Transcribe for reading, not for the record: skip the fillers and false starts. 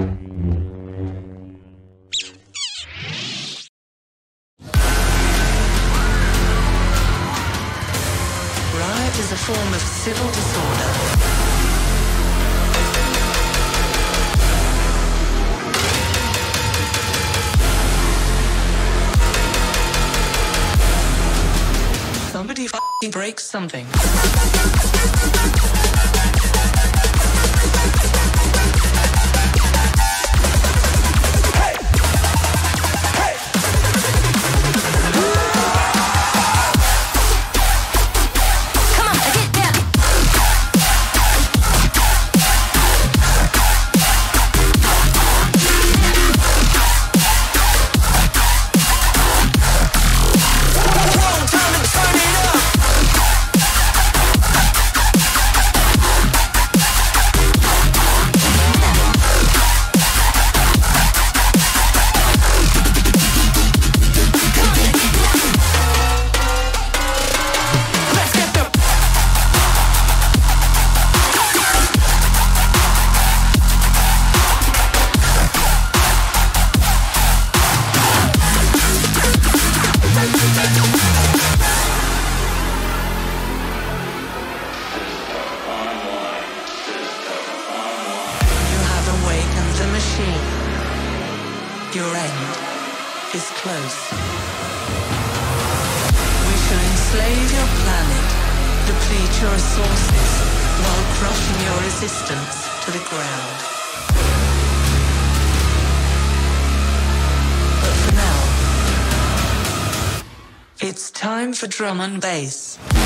Riot is a form of civil disorder. Somebody f***ing breaks something. Your end is close. We shall enslave your planet, deplete your resources, while crushing your resistance to the ground. But for now, it's time for drum and bass.